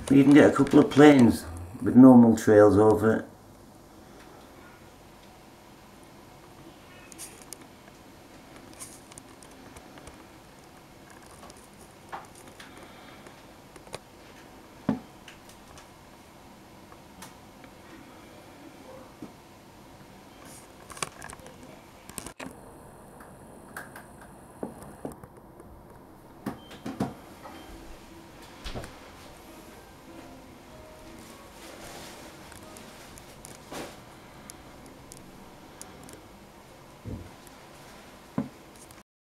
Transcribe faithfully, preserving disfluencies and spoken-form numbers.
You can get a couple of planes with normal trails over